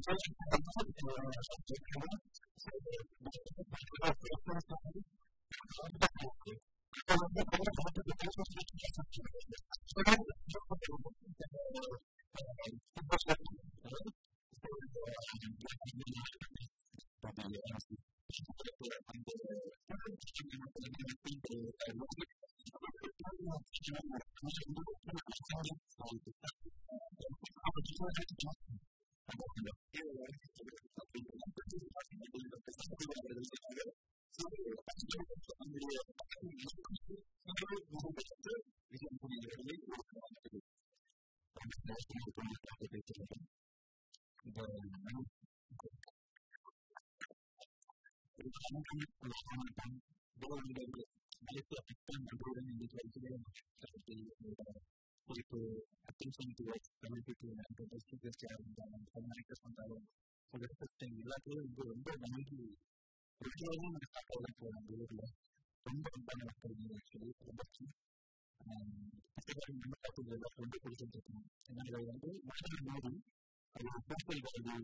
attention towards community and domestic and community control. So that's the thing. You like to do the community. Usually, we start with the community. From the community, actually, and second, we start with the community. And then we want to movie. I will firstly go to the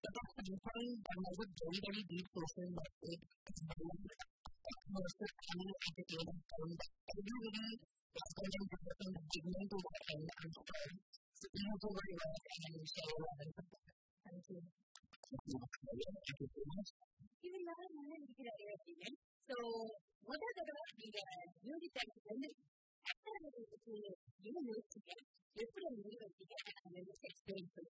But at some point, there was a very, very deep question that it was a funny entertaining film that everybody was going to develop from the beginning to the end. I'm sorry. So, thank you very much, and share your love and support. Thank you. Thank you so much. இது எல்லாரும் நல்லா இருக்கிறாரு அப்படின்னு. So முதல் தடவை நீங்க music director வந்து ஆக்டர்களுக்கு என்ன யோசிச்சீங்க, எப்படி அந்த முடிவு எடுத்தீங்க, அந்த எக்ஸ்பீரியன்ஸ் சொல்லுங்க.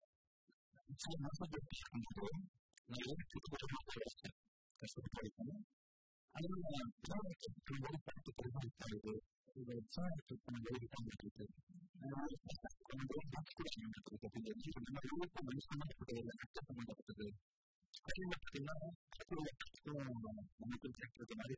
கஷ்டப்பட்டு அதனால பார்த்து பெருமாள் சம்பந்தப்பட்டது. அதே பார்த்தீங்கன்னா நமக்கு கிடைக்கிறது மாதிரி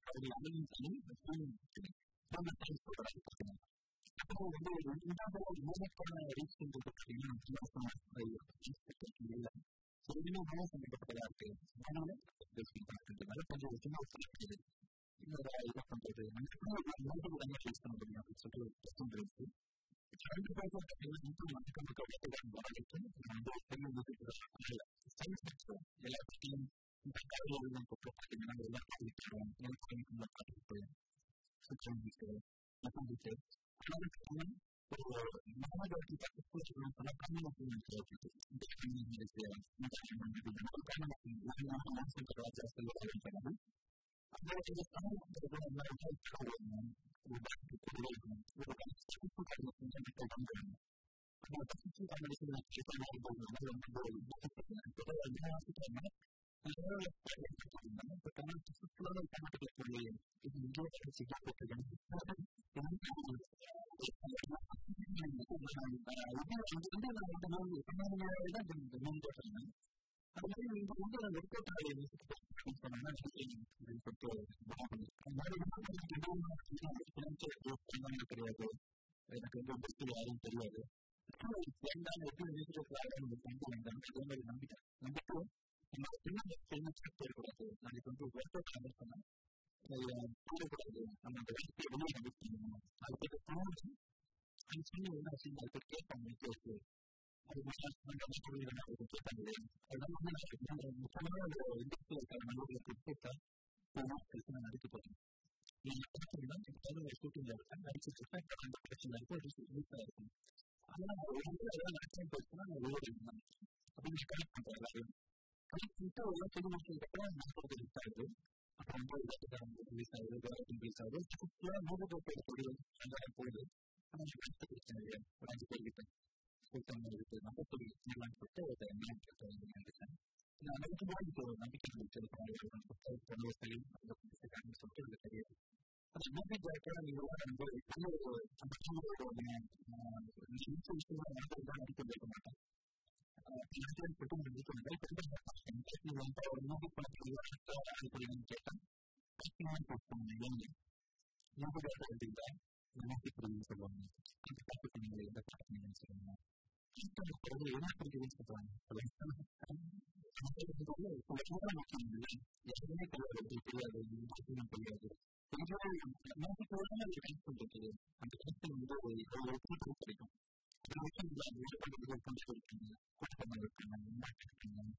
அப்புறம் வந்து மூலக்கான ரீச் பண்ணுறது பார்த்தீங்கன்னா இல்லை எதுவுமே மூல சம்பந்தப்பட்டதா இருக்கு. அதனால கொஞ்சம் சின்ன இருக்குது இன்னொரு இதை பண்றது மூன்று விதமாக ஃபேஸ் பண்ண முடியும் அப்படின்னு சொல்லிட்டு இருக்கு. ரெண்டு பேரும் பார்த்தீங்கன்னா எல்லா பற்றியும் இந்த காலையில் பார்த்தீங்கன்னா எல்லா பார்த்துக்கிறோம் பார்த்துட்டு அதனால ஒரு மாணவர்களுக்கு சொன்ன கம்யூனிட்டி கிடையாது. எனக்கு வந்து இண்டஸ்ட்ரி யாரும் தெரியாது. நம்பிக்கை இருக்கக்கூடாது. நாளைக்கு வந்து ஒர்க் அவுட் சொன்னேன் கூடக்கூடாது. நம்ம அந்த விஷயத்தை வெளியே நம்பிக்கணும். அது பற்றி தோணுச்சு. அது சொன்ன என்ன விஷயம் அது பற்றி கேட்பாங்க. கேட்கு அது கேட்பாங்க. அதனால முக்கியமான ஒரு இண்டஸ்ட்ரி இருக்கிற மனிதர்களை கொடுத்துட்டா நான் நடிக்க போகிறேன். நீங்கள் பார்த்தீங்கன்னா இப்போ ஒரு ஷூட்டிங்கில் இருக்கேன் நடிச்சிட்டு இருக்கேன். இப்போ அந்த பிரச்சனை இருக்கும் யூஸாக இருக்கும். அதனால் அதெல்லாம் நடிச்சு போச்சுன்னா நான் ஓடி இருந்தேன் அப்படின்னு கனெக்ட் பண்ணுறேன். எல்லாரையும் கனெக்ட் பண்ணிட்டு எல்லாம் புது விஷயத்துக்கப்புறம் நாற்பது ரிலீஸ் ஆகுது. அப்புறம் வந்து ரிலீஸ் ஆகுது, ரிலீஸ் ஆகுது. ஃபுல்லாக மூணு பேர் சொல்லி அங்கே போகுது. ஆனால் எனக்கு பிரச்சனை இல்லை. ஒரு 5 பேர் கிட்ட சொல்லிட்டு இருக்கு நம்ம சொல்லி நீங்களான்னு சொல்லிட்டு ஒரு நினைக்கிறேன். நான் நினைக்கும்போது இப்போ நம்பிக்கை வச்சிருக்கேன் சரி அப்படின்னு சொல்லிட்டு எனக்கு தெரியாது. அது மியூசிக் டைரக்டராக நீங்கள் வந்து ஒரு விஷயமா நடிக்க வைக்க மாட்டேன். ஒரு மியூசிக் பண்ண கேட்டேன். மியூசிக் டைரக்டர் எடுத்துக்கிட்டா மியூசிக் பிடிக்குன்னு சொல்லுவாங்க. அந்த பாட்டுக்கு நீங்கள் எந்த பாட்டு நீங்கள் சொல்லுவாங்க என்ன பிடிக்குதுன்னு சொல்லுவாங்க. எதுவுமே தெரியாது தெரியாது. மியூசிக் கனெக்ட் பண்ணுறது அந்த கனெக்ஷன் வந்து ஒரு கிடைக்கும். ஒரு விஷயம் இருக்காங்க கூட்டம் இருக்காங்க இருக்காங்க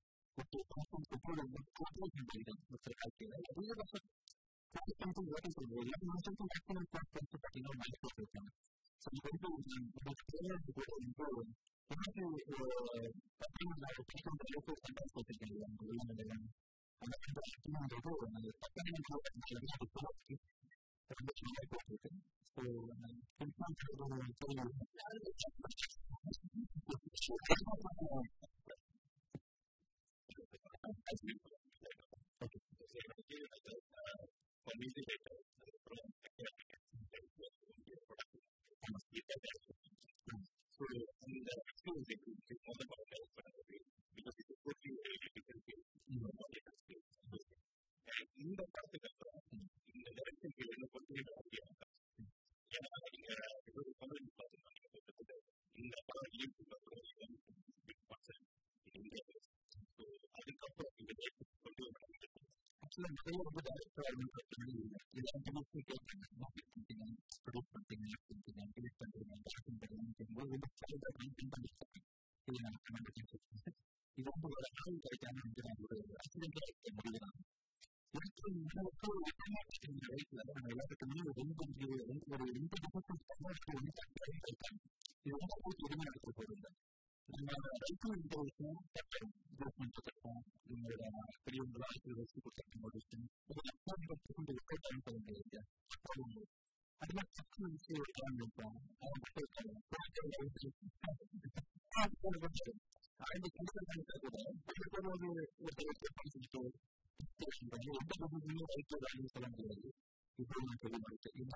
இந்த படத்துக்கு அப்புறம் இந்த டைரக்ஷன் என்ன பொறுத்தவரை அப்படியாக ஏன்னா நீங்க ஒரு தமிழ் பார்த்துருக்காங்க இந்த படம் ரிலீஸ் அப்புறம் அதுக்கப்புறம் இந்த டைரக்ஷன் கொண்டு ஆக்சுவலாக நிறைய வந்து டைரக்டர் ப்ரொடியூஸ் பண்ணுறீங்க எடிட் பண்ணுறீங்க டைரக்ஷன் பண்ணுறீங்க இது வந்து ஒரு ஆள் கிடைக்காம வந்து நான் ஒரு ஆக்சிடென்டா இருக்க முடியலாம். எனக்கு வயசுல நம்ம எல்லாத்துக்குமே ஒரு 2 டிஃபரன்ஸ் கிடைக்காங்க. இது வந்து எதுவுமே நடத்த போறது நம்ம ரைட்டு இந்த விஷயம் கட்டணும் இன்வெஸ்ட்மெண்ட் கட்டணும் இவங்களோட பெரியவங்கள வச்சு கொடுத்துருக்க ஒரு விஷயம் இது டைம் சொல்ல முடியாது. அதுல பத்து விஷயம் ஒரு டைம் வைப்போம் அவங்க மட்டும் இருக்காங்க அந்த கண்டிப்பாக கூட எந்த பகுதியுமே ரைட்டு வேல்யூ சொல்ல முடியாது. இப்போ நான் சொல்ல மாட்டேன்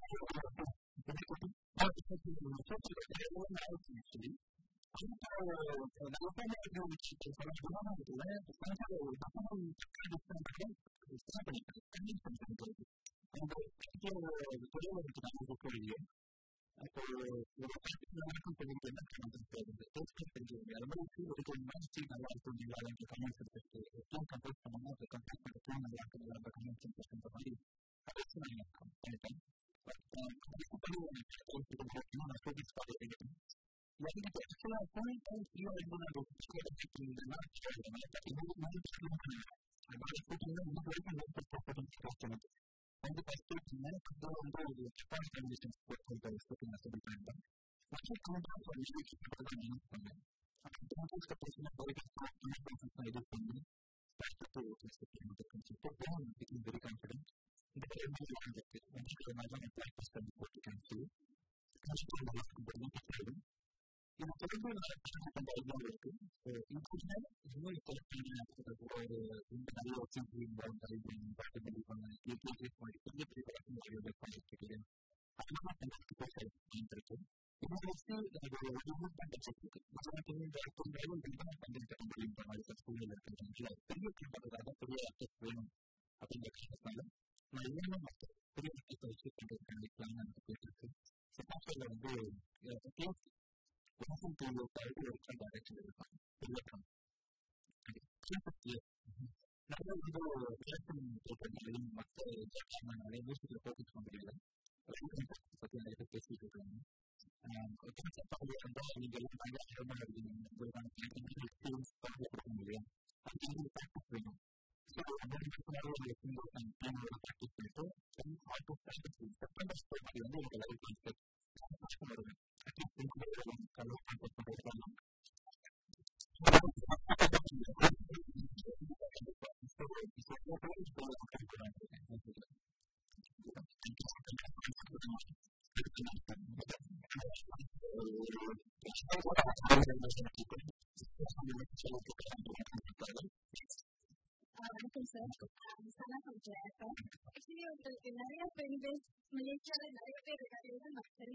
வணக்கம் சார். சனா சொல்றேன். ஆக்சுவலி உங்களுக்கு நிறைய பெண்கள் மலேசியால நிறைய பேர் இருக்காங்க. மக்கள்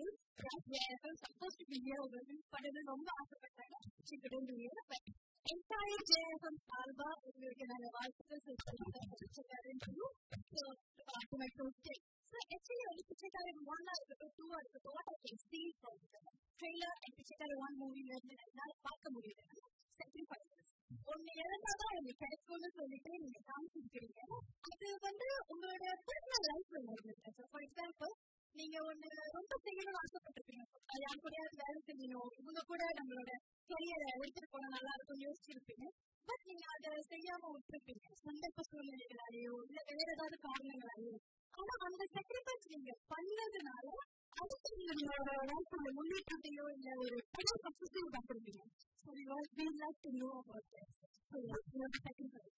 சப்போஸ் பண்ணது ரொம்ப ஆசைப்பட்டாங்க. entire JFM சார்பா உங்களுக்கு நாங்கள் வாழ்த்துக்கள் சொல்லிக்கிறேன். to my project. So actually வந்து பிச்சைக்காரன் 1 இருக்கட்டும் 2 இருக்கட்டும் what I can see from the trailer and பிச்சைக்காரன் 1 மூவில இருந்து என்னால் பார்க்க முடியுது. sacrifices ஒன்னு இழந்தாதான் எனக்கு கிடைக்கும்னு சொல்லிட்டு நீங்க காமிச்சிருக்கீங்க. அது வந்து உங்களோட பர்சனல் லைஃப்ல நடந்துருக்கு. ஃபார் எக்ஸாம்பிள் நீங்க ஒண்ணு ரொம்ப செய்யணும்னு ஆசைப்பட்டிருப்பீங்க. யாரு கூட வேலை செய்யணும், இவங்க கூட நம்மளோட கரியரை எடுத்துட்டு போனா நல்லா இருக்கும் யோசிச்சிருப்பீங்க. பட் நீங்க அதை செய்யாம விட்டுருப்பீங்க சந்தர்ப்ப சூழ்நிலைகளாலேயோ இல்ல வேற ஏதாவது காரணங்களாலேயோ. ஆனா அந்த sacrifice நீங்க பண்ணதுனால அடுத்து உங்களோட லைஃப்ல முன்னேற்றத்தையோ இல்ல ஒரு பெரிய சக்சஸையும் பார்த்துருப்பீங்க. So we all feel like to know about that. So your sacrifice.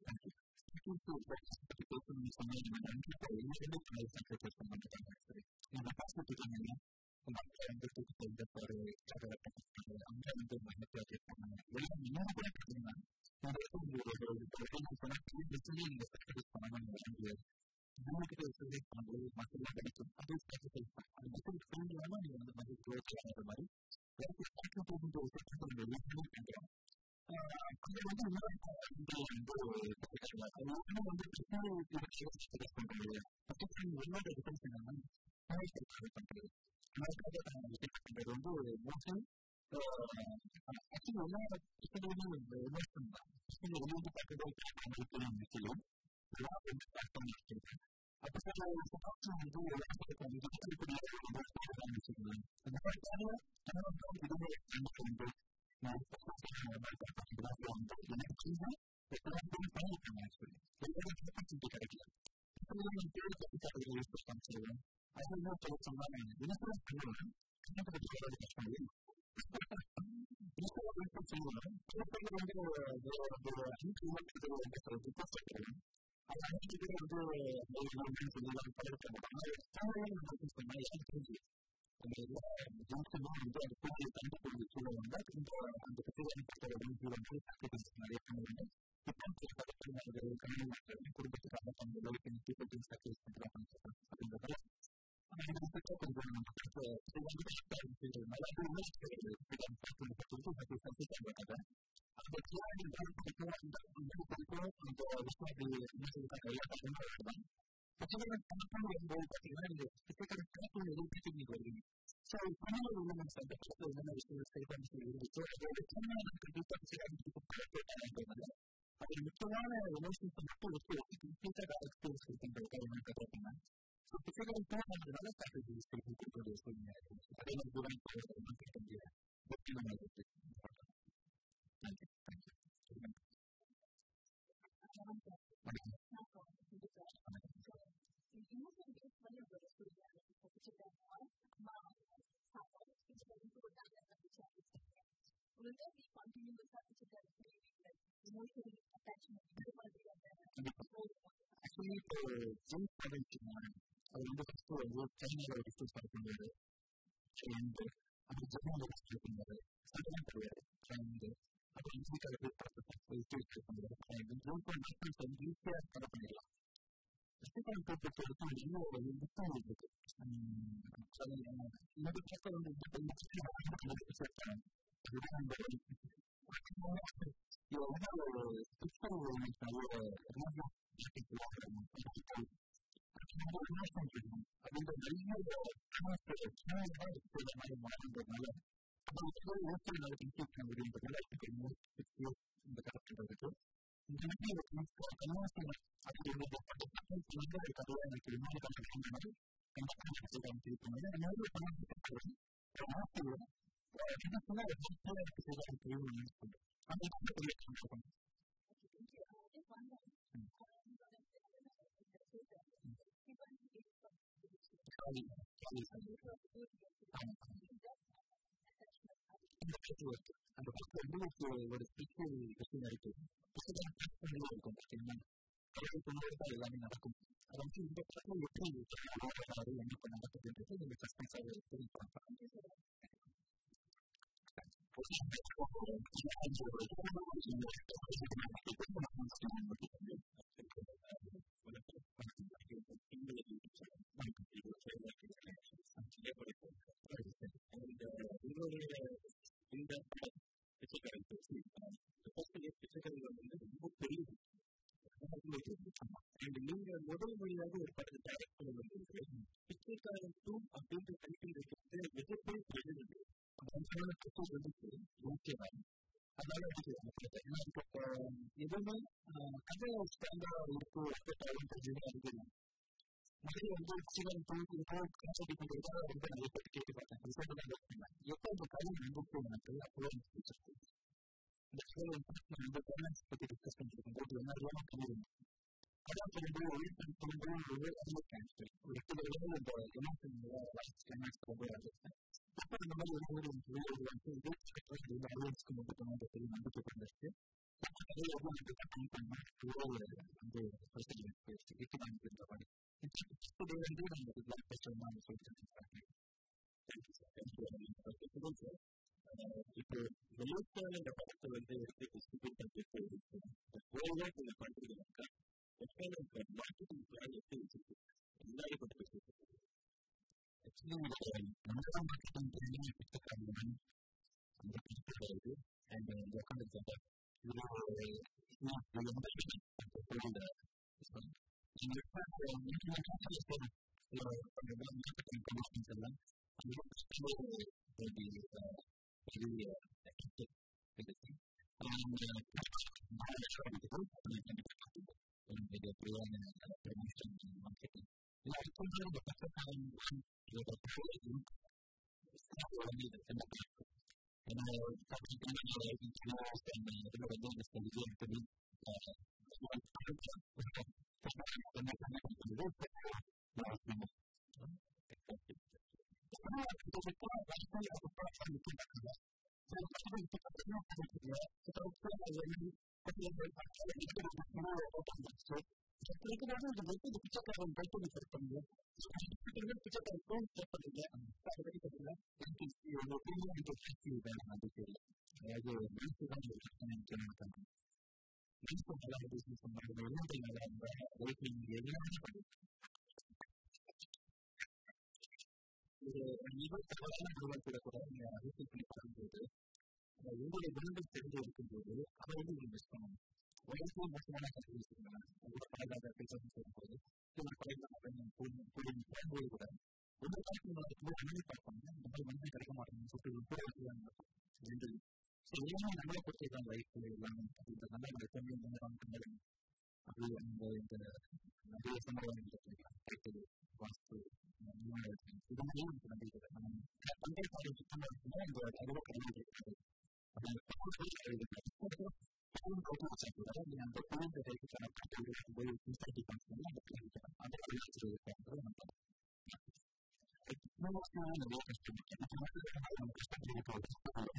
இது எப்போதும் பண்ணியிருக்காங்க ஆக்சுவலி எல்லாரும் ஆப்பர்ச்சுனிட்டி கிடைக்கல பேர் கட்டிக்காரர்கள் யூஸ் பண்ண காமிச்சிருவேன் அது இன்னும் சொல்ல சொன்னால் இன்சூரன்ஸ் பண்ணுவேன் கஷ்டப்பட்டு கஷ்டம் இல்லை இன்சூரன்ஸ் செய்யணும் சில பேர் வந்து ஒரு 5 கிலோமீட்டர் ரிக்வஸ்ட் வைக்கிறேன் அது 5 பேர் வந்து சொல்லலாம் பழகிட்டு சொன்னால் எனக்கு தெரிஞ்சு அந்த எல்லா ஜங்ஷனும் வந்து அந்த கோவிலை தந்து கொண்டு சொல்லுவாங்க அந்த பிரச்சனை வந்து நிறைய பண்ணுவாங்க குடும்பத்துக்காக தங்க லைஃப் பீப்புள் சாக்ரிஃபைஸ் பண்றாங்க அப்படின்றதால கொஞ்சம் அந்த கிளாடி படிக்கும் அந்த விஷயம் என்ன சொல்லிட்டாங்க பார்த்தீங்கன்னா நீங்க எதுவும் வருவீங்க ஸோ தமிழ் உள்ள அந்த படத்தில் என்னென்ன விஷயங்கள் செய்யணும் இருந்துச்சோ அதோட அது முக்கியமான எமோஷன்ஸை மட்டும் வச்சு கம்ப்ளீட்டாக எக்ஸ்பீரியன்ஸ் கொடுக்கின்றதுக்காக என்ன கற்றுக்கிட்டீங்கன்னா ஸோ பிசிக்கல் நல்ல ஸ்ட்ராட்டஜிஸ் கொடுக்கக்கூடிய சூழ்நிலை அதே மாதிரி தூரம் கேட்க முடியாது ஆக்சுவலி இப்போ ஜிம் பண்ணுறீங்கன்னா அது வந்து ஃபஸ்ட்டு வந்து ட்ரைனரோட டிஸ்கஸ் பண்ணுறது ட்ரெயின்டு அப்புறம் ஜிம்மில் டிஸ்கஸ் பண்ணுறது சட்டம் கிடையாது ட்ரைன்டு அப்புறம் இன்ஜினியர் டிஸ்கஸ் பண்ணுறது ட்ரைன்டு ஜிம் பண்ண வந்து ஈஸியாக ஸ்டார்ட் பண்ணிடலாம் டிஸ்கஸ் பொறுத்த வரைக்கும் இன்னும் டிஸ்கவுண்ட் இருக்குது இன்னொரு பக்கம் வந்து அதுதான் அந்த ஒரு ஸ்பிரிச்சுவல் அப்படின்ற நிறைய மாறுன்றதுனால கன்ஃபியூஸ் முடியுன்றதுனால இந்த கரெக்டுறதுக்கு கன்வென்ஷன் அப்படி கதையாக எனக்கு இன்னொரு கன்வென்ஷன் அந்த படத்துல வந்து ஒரு ஸ்பிரிச்சுவல் விஷயம் இருக்கு இருக்கும் பார்த்தீங்கன்னா கடவுள் எல்லாமே நடக்கும் அது வந்து இந்த படத்துல எப்படி என்ன பண்ண நடக்குதுன்றது நீங்க சஸ்பென்ஸாக தெரிவிப்பாங்க முதல் மொழியாக ஒரு படத்தை டைரக்ட் பண்ணுவது பிச்சைக்காரன் 2 அப்படின்ற டைட்டில் இருக்கிறது மிகப்பெரிய பிரச்சனை அதனால எதுவுமே கதை ஸ்டாண்டா இருக்கு முதல்ல வந்து சிவன் கான்செப்ட் பண்றதா ரொம்ப நிறைய பேர் கேட்டு பார்த்தேன் எப்போ இந்த கதை நம்பிக்கை எனக்கு அப்போ பிடிச்சிருக்கு இந்த கதை இந்த பேரண்ட்ஸ் பத்தி டிஸ்கஸ் பண்ணிருக்கும் போது என்ன கதை அதான் வந்து ஒரு சில இந்த எமோஷன் கிளைமேக்ஸ் போகிறாரு அப்போ இந்த மாதிரி ஒரு வந்து ஆடியன்ஸ்க்கு மட்டும் அந்த பெரிய நம்பிக்கை பண்ணிருக்கு வந்து பிரச்சனை இருக்கிற மாதிரி வந்து நம்ம பிரச்சனை சொல்லிட்டு இப்போ வெளியிட்டான இந்த படத்தை வந்து எடுத்து டிஸ்ட்ரிபியூட் பண்ணிட்டு இந்த பண்றதுனாக்கா மார்க்கெட்டிங் பிளான் எப்படி வச்சிருக்கு எல்லாரும் பற்றி பேசிட்டு ஆக்சுவலி நம்மளோட மார்க்கெட்டிங் பிளான் பிடிச்சிருக்காங்க அந்த பிடிச்சிருக்காரு அண்ட் உட்காந்து பிச்சைக்காரன் டைட்டு செட் பண்ணுங்க பிச்சைக்காரன் ஃபோன் செட் பண்ணுங்க அதை பற்றி பார்த்தீங்கன்னா அது தெரியல அதாவது மனசு தான் ஒரு பிரச்சனை பண்ணுறேன் மனசு நல்லா பிஸ்னஸ் பண்ணுறது எல்லாத்தையும் நல்லா இருந்தால் ரைட்டிங் எல்லாமே பண்ணுறேன் ஒரு மிக தவறான நிறுவனத்தில் கூட நீங்கள் அரசியல் பண்ணி பார்க்கும்போது உங்களுடைய குணங்கள் தெரிஞ்சு இருக்கும்போது அதை வந்து நீங்கள் மிஸ் பண்ணணும் வயசுல மோசமான கல்வி வச்சுருக்காங்க உங்களோட பழகாத பேசணும்னு சொல்லும்போது உங்களோட பழகாத போகும்போது கூட ஒவ்வொரு காலத்தில் நம்ம அனுமதி பார்ப்பாங்க இந்த மாதிரி மனசு கிடைக்க மாட்டேங்குன்னு சொல்லிட்டு கூட வச்சுருக்காங்க ஜென்ரலி ஸோ எல்லாமே நம்மளை பொறுத்ததான் லைஃப் எல்லாமே அப்படின்ற நல்லா நம்ம எப்பவுமே முன்னாடி அப்படி அந்த இந்த நிறைய சம்பவம் கிடைத்தது வாஸ்து இது மாதிரியே நமக்கு நம்பிக்கை நம்ம பண்டை பாடம் சுத்தமாக இருக்குன்னா இந்த அறிவை கல்வி கிடைக்கிறது அந்த கோவில் கணக்கு போய் இன்ஸ்டாட்டி காமிச்சு அந்த கல்விக்கலாம் அந்த கல்வி நிறைய கஷ்டப்பட்டு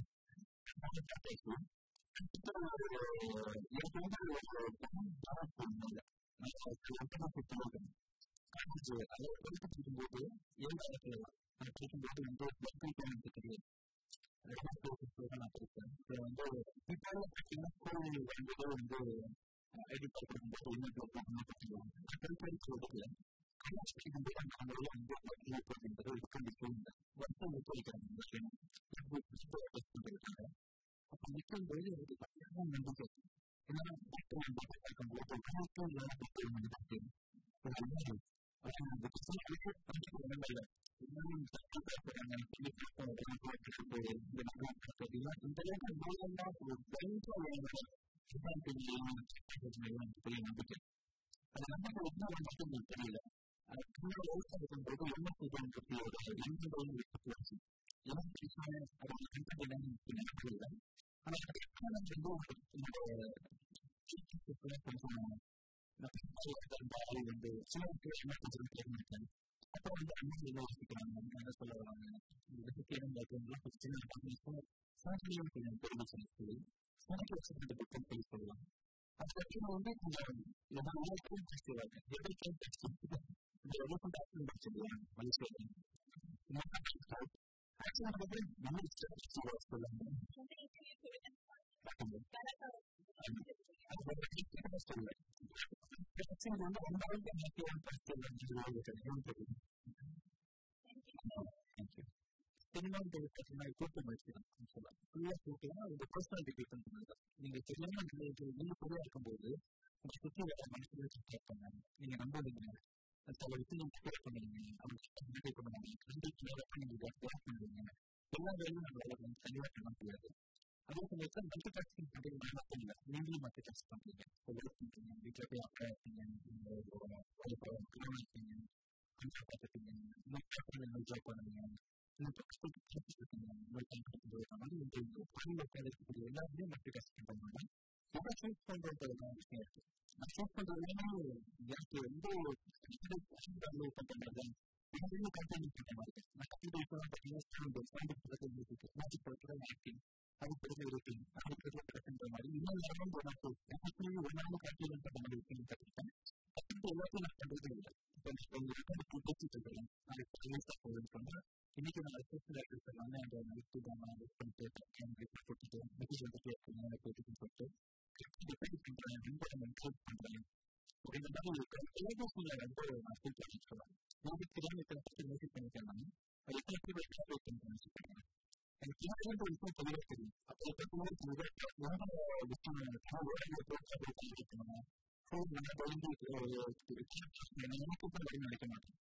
படிக்கும்போது நான் படிக்கும்போது வந்து தெரியாது நான் படிப்பேன் இப்போ வந்து இப்போ பார்த்தீங்கன்னா ஸ்கூல் வரும்போது வந்து ஐடி கார்டு கொடுக்கும்போது இன்னும் படிச்சுடுவாங்க நான் படிக்கிறதுல காலேஜ் படிக்கும்போது அந்த அவங்களெல்லாம் வந்து அப்படின்றது இருக்க சூழ்நிலை வருஷம் படிக்கிறாங்க விஷயம் பண்ணிருக்காங்க அப்போ நிற்கும்போது எனக்கு பார்த்தீங்கன்னா நம்பிக்கை ஏன்னா டாக்டர் பார்க்கும்போது உங்களுக்கும் இல்லாத டாக்டர் நம்பிக்கை அந்த பிரச்சனை இடங்கள்ல இன்னும் போறாங்க இந்த அளவுக்கு மூலமா ஒரு பெரிய நம்பிக்கை அந்த நம்பிக்கை என்ன மட்டும் தெரியல இருக்கும்போது என்ன செய்யறது எந்த விட்டு என்ன பிரச்சனை அதோட கண்டென்ட் என்னன்னு தெரியல ஆனால் கொஞ்சம் வந்து சில விஷயம் கொஞ்சம் கேட்க அப்புறம் வந்து அம்மா என்ன யோசிக்கிறாங்க என்ன சொல்ல வராங்க இந்த கேட்கலாம் சின்ன சாப்பியும் கொஞ்சம் தெரிவிச்சு சொல்லி எனக்கு வச்சுக்கிட்ட புக்கம் சொல்லி சொல்லலாம் அதுக்கப்புறம் வந்து கொஞ்சம் எதாவது பேசுவாங்க எதிர்த்து இந்த எவ்வளோ படிச்சிருக்கேன் மலேசியா ஆக்சுவலாக நம்ம சொல்லுவாங்க சினிமான்றது பார்த்தீங்கன்னா கூட்டம் வச்சுக்கலாம் சொல்லலாம் ஃபுல்லாக கூட்டம்னா அந்த பர்சனாலிட்டி டிபெண்ட் பண்ணுறது நீங்கள் சரியான நீங்கள் பொதுவாக இருக்கும்போது உங்களை சுற்றி வர மனசுல கேட்பாங்க நீங்கள் நம்புவீங்க சில விஷயம் கேர் பண்ணுவீங்க அவங்க நம்பிக்கை பண்ணுவாங்க நம்பிக்கை நீங்கள் ஒர்க் பண்ணுவீங்க எல்லா வேலையும் நம்மளால வந்து தெளிவாக பண்ண முடியாது அதே சமயத்தில் மல்டி டாஸ்கிங் பண்ணுறது மட்டும் இல்லை நீங்களும் மல்டி டாஸ்க் பண்ணுறீங்க ஒர்க் பண்ணுறீங்க வீட்டில் போய் அப்பா இருப்பீங்க திருமணம் இருப்பீங்க கொஞ்சம் பார்த்துப்பீங்க இன்னும் ஜாப் பண்ணுவீங்க இன்னும் இருக்கீங்க இருக்கக்கூடிய எல்லாருமே மல்டி டாஸ்கிங் பண்ணுவாங்க எதை சூஸ் பண்ணுறது விஷயம் இருக்கு நான் சூஸ் பண்ணுறதுனா எனக்கு வந்து அலோவ் பண்ணுறது எல்லாருமே கண்டினியூ பண்ணுற மாதிரி நான் கண்டிப்பாக இப்போ பார்த்தீங்கன்னா ஆக்டிங் அது பிறகு இருப்பீங்க அது பிறகு பிறகுன்ற மாதிரி இன்னும் எல்லாரும் எனக்கு ஒரு நாள் கண்டினியூ பண்ண மாதிரி இருக்குன்னு கற்றுக்கிட்டேன் கற்றுக்கிட்டு எல்லாத்தையும் நான் பண்ணுறது இல்லை இப்போ உங்களுக்கு பேசிட்டு இருக்கிறேன் நாளைக்கு ப்ரைவேஸாக போகுதுன்னு சொன்னால் இன்னைக்கு நான் அசிஸ்டன்ட் டைரக்டர் எல்லாமே அந்த யூடியூப் நான் யூஸ் பண்ணிட்டு போட்டுட்டு மெசேஜ் வந்துட்டு இருக்கேன் போட்டுன்னு சொல்லிட்டு டிபெண்ட் பண்ணுறேன் ரொம்ப என்கரேஜ் பண்ணுறேன் இந்த மாதிரி ஏஜென்சியில் வந்து நான் ஃபீல் பண்ணிட்டு சொல்லுவேன் எனக்கு தெரியாமல் ஃபஸ்ட்டு மெசேஜ் பண்ணிட்டேன் நான் அது எத்தனை பேர் எக்ஸ்பிளைன் பண்ணி வச்சுருக்கேன் எனக்கு என்ன விஷயம் தெளிவாக தெரியும் அப்போ பார்த்தீங்கன்னா எந்த விஷயம் இருக்கணும் ஃபோன் நல்லா பயந்து எனக்கு வரையும் நினைக்க மாட்டேன்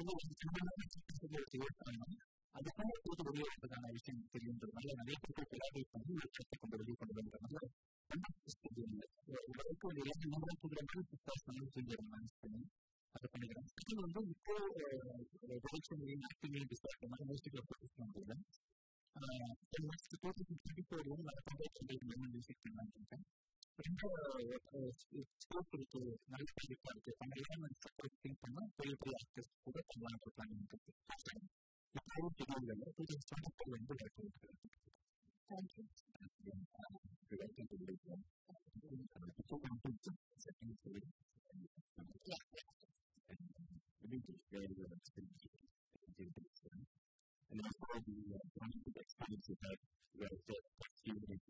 அதுக்காக போட்டு வெளியே வரதுக்கான விஷயம் தெரியுன்றதுனால நிறைய பேருக்கு கொலாபரேட் பண்ணி ஒரு சட்டை கொண்டு வெளியே கொண்டு வந்துடுறதுனால ரொம்ப இல்லை உடலுக்கு ஒரு 2 நிமிடத்துக்கு மேனேஜ் பண்ணி அதை பண்ணிக்கிறேன் இது வந்து இப்போ ப்ரொடக்ஷன்லையும் ஆக்டிங்லையும் டிஸ்டார்ட் பண்ணால் மியூசிக்கில் ஃபோக்கஸ் பண்ண முடியல நெக்ஸ்ட் 2024 வந்து நான் கம்பேர் மியூசிக் பண்ணலான்னு இருக்கேன் ரொம்ப ஸ்கோப் இருக்கு நல்ல ப்ராஜெக்டாக இருக்கு நம்ம எல்லாம் சப்போர்ட் திங்க் பண்ணால் பெரிய பெரிய ஆக்டர்ஸ் கூட பண்ணலான்ற பிளானிங் இருக்கு இப்போ தெரியல 2024 வந்து thank you. directly to the people second story. Yeah. I think it's very well experienced. And also the positive experience we had where the student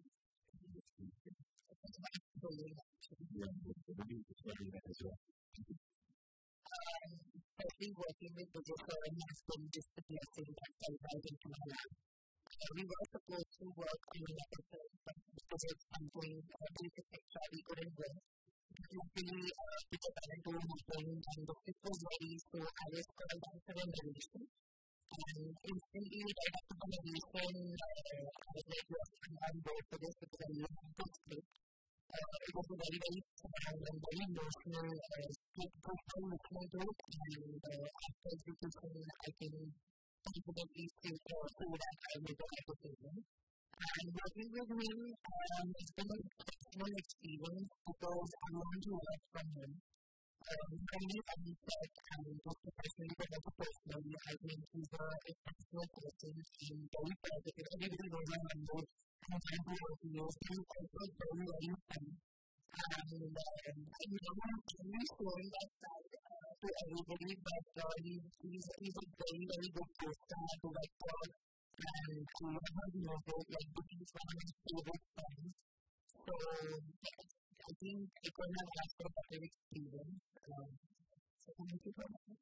especially working with the different has been just a blessing that fell right into my lap. We were supposed to work on an episode, but because of something basic extra, we couldn't work. Luckily, Peter Parental happened and the script was ready, so I was called down for a narration. And instantly, right after the narration, I was like, yes, I'm on board for this because I love this script. It was a very, very strong and very emotional script, good for listening to it, and after execution, I can confidently say that I made the right decision. And working with him has been an exceptional experience because I learned a lot from him. Only on set and both professionally but also personally, I think he's an exceptional person and very positive. Everybody knows him and knows how to work with him. He's also very, very fun. And I'm showing that side to everybody, but he's a very, very good person, director, and I love music, like he's one of my favorite songs. So, I think I could have asked for a better experience. So, thank you for that.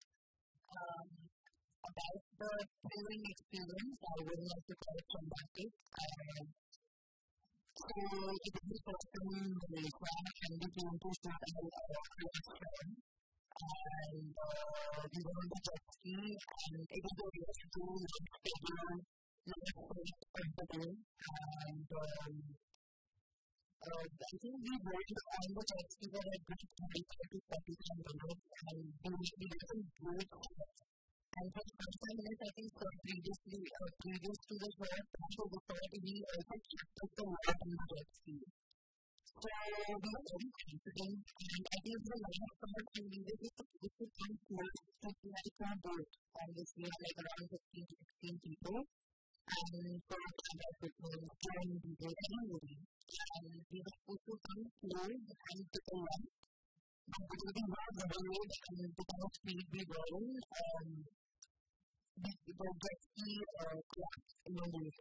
About the thrilling experience, I would like to call it traumatic. So, it was the first time in Malaysia, and we came to shoot our restaurant. And we were on the jet ski, and it was a race to schedule of the day. And I think we rode on the jet ski for a good 25 to 45 minutes, and we did some great shots. And for 45 minutes, I think previous to the shot, after the shot, we also kept us the water on the jet ski. So we were very confident, and I think the last part, and we were just supposed to come close to the American boat, on which we had like around 15 to 16 people. And for camera equipment, drone people, everybody. And we were supposed to come close and to the left. But because we were the road and the kind of speed we were in, the jet ski collapsed in the lake.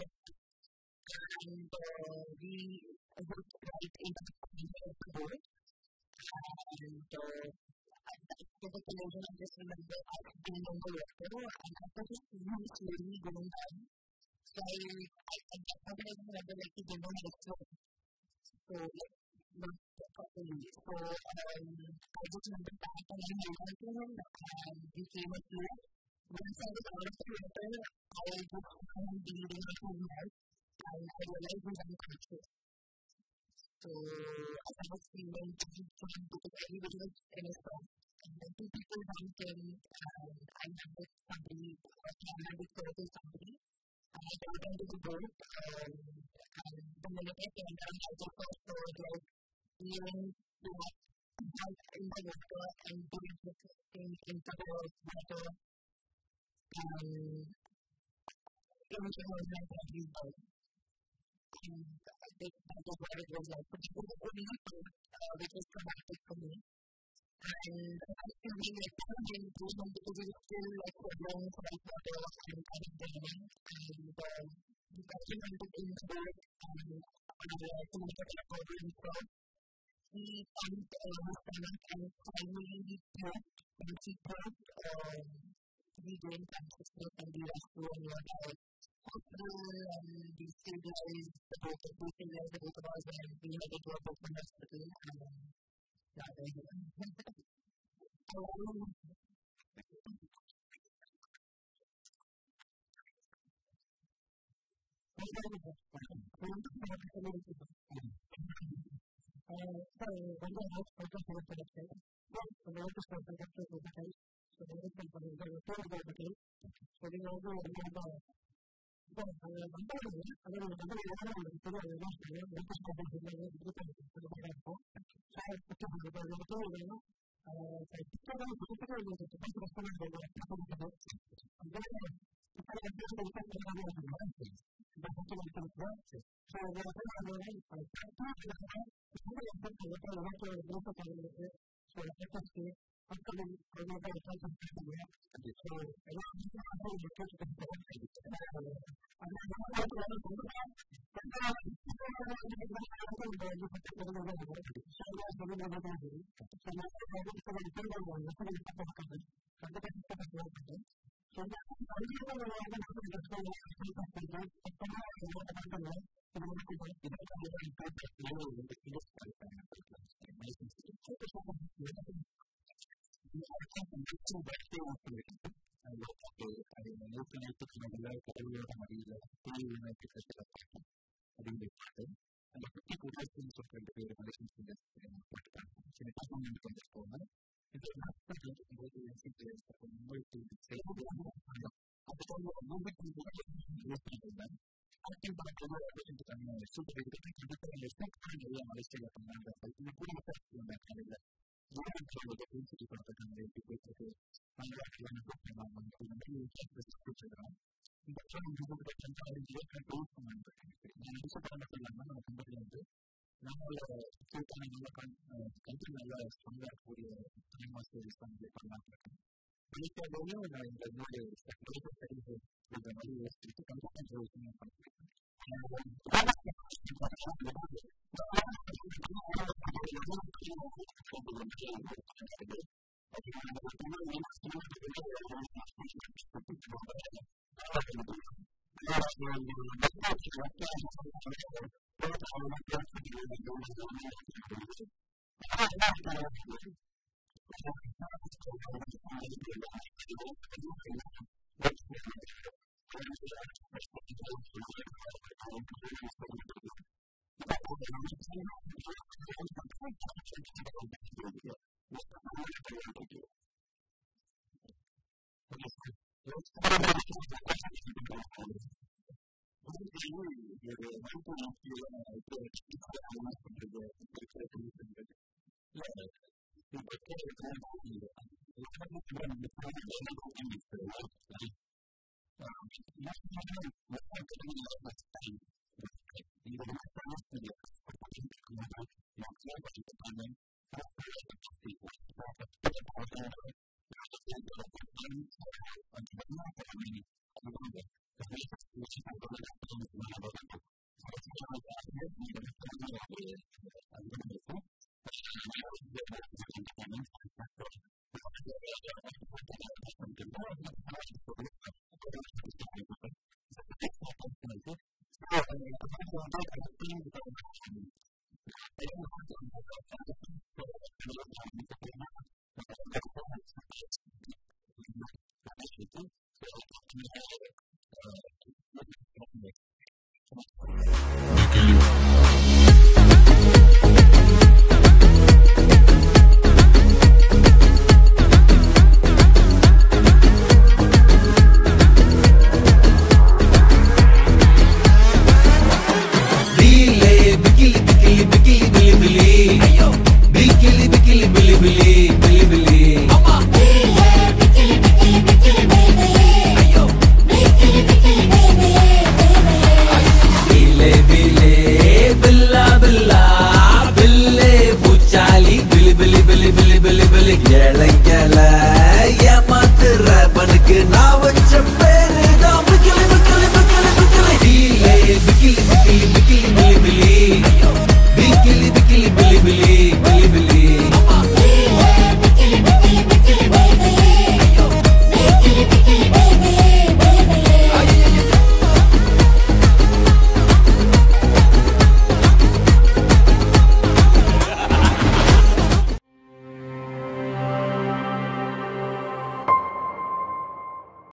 And we hooked right into the center of the boat. And after the collision, I just remember us being on the water, and after just really slowly going down. So I remember like he didn't know how to swim. So not properly. So I just remember that, and I held on to him, and we came up here. Once I was out of the water, I just found bleeding out his mouth, and I realized he was unconscious. So as I was feeling, because everybody was in a shock, and then two people jumped in, and I handed somebody, I handed to somebody, and I got into the boat, and the minute I came down, I just saw like laying flat out in the water and doing the thing into the water, and it was like that he's dead. And that was what it was like. But it was the only part which was traumatic for me. And I was feeling like I didn't do him because he was still like struggling for like water and kind of draining. And we got him into the boat, and some of the people were in front. He pumped his stomach, and finally he puked. Once he puked, he gained consciousness, and we rushed to a nearby hospital, and we stabilized the both of us, and we headed to a Brooklyn hospital, and now they're here.